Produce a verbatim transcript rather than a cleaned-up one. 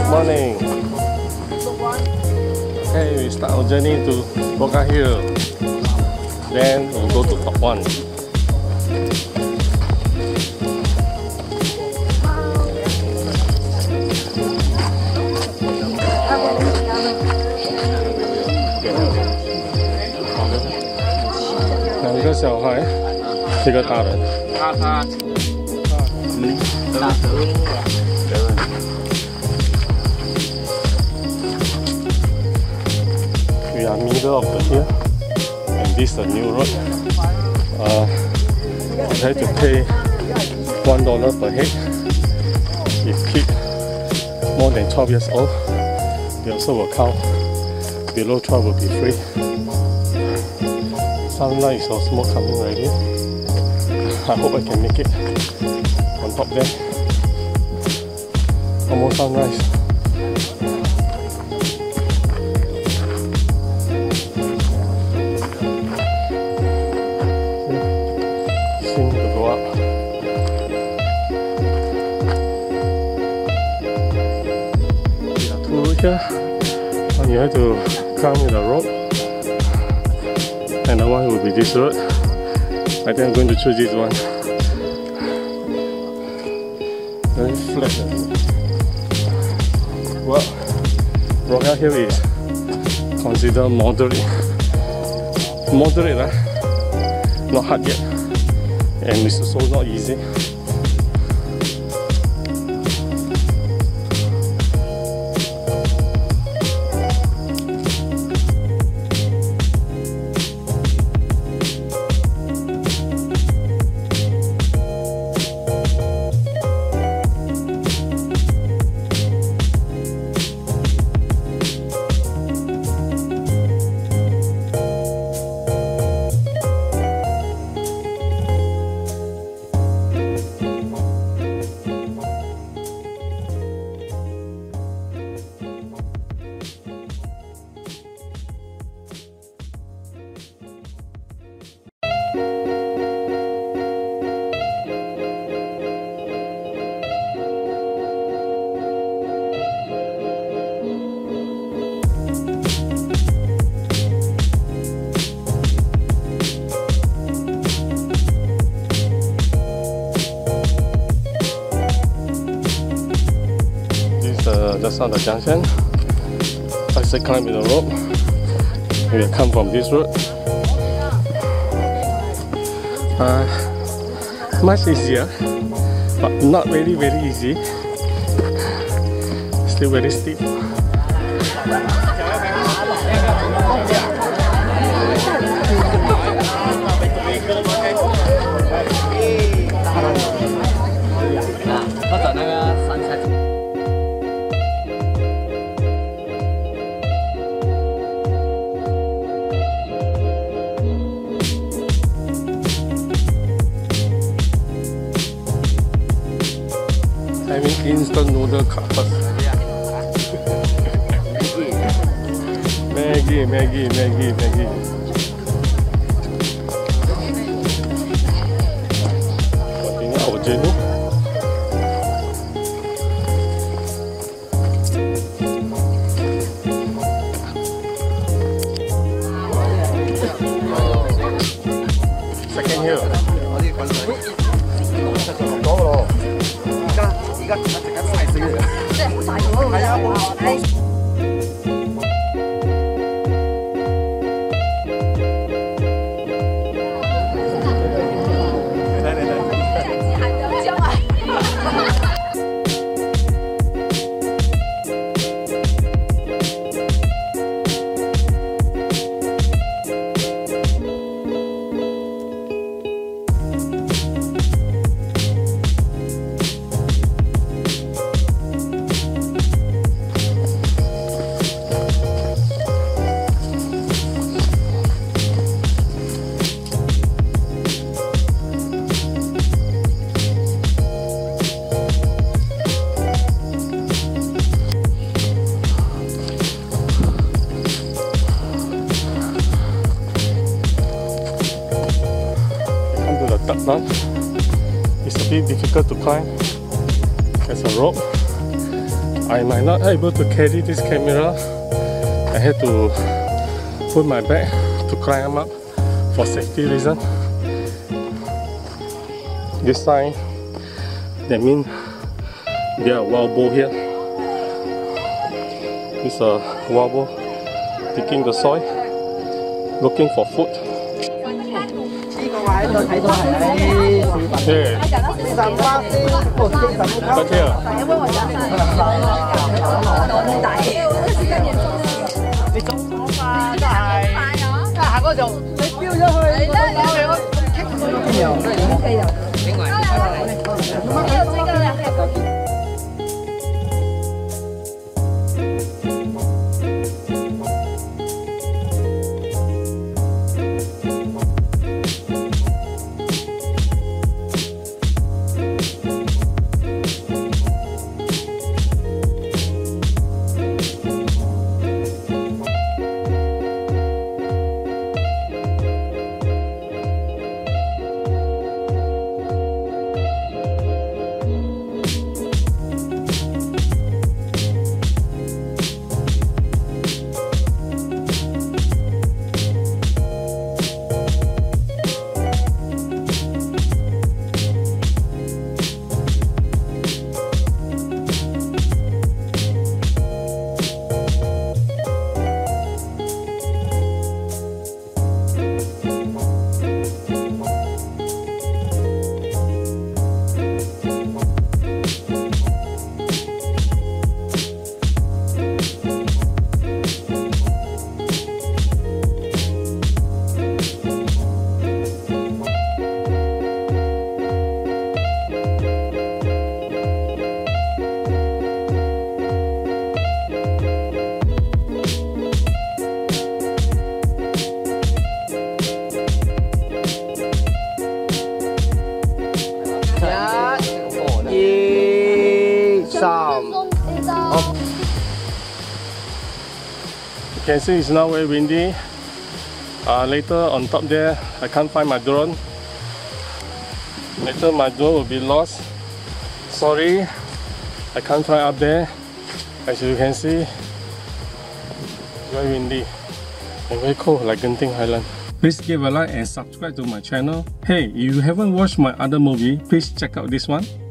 Morning. Okay, we start our journey to Broga Hill. Then we'll go to Tok Wan. Two个小孩，一个大人。他他，嗯，大蛇。We are middle of the hill, and this is a new road. Uh, you have to pay one dollar per head. If kid more than twelve years old, they also will count. Below twelve will be free. Sunlight is also coming already. I hope I can make it on top there. Almost sunrise. Seem to go up. There are two roads here. And you have to come with the rope. And the one will be this road. I think I'm going to choose this one. Very flat. Well, Broga Hill is considered moderate. Moderate, eh? Not hard yet. And it's also not easy. Just on the junction, I say climb with the rope. We come from this road. Uh, much easier, but not very very easy. Still very steep. Having instant noodle cup first. Maggie, Maggie, Maggie, Maggie. Continue our journey. Second hill. Tok Wan. It's a bit difficult to climb. There's a rope. I might not able to carry this camera. I had to put my bag to climb up for safety reason. This sign, that means there are wild boar here. This is a wild boar digging the soil, looking for food. Yeah. Right here. You can see it's now very windy. Uh, later on top there, I can't find my drone. Later my drone will be lost. Sorry, I can't fly up there. As you can see, it's very windy and very cold like Genting Highland. Please give a like and subscribe to my channel. Hey, if you haven't watched my other movie, please check out this one.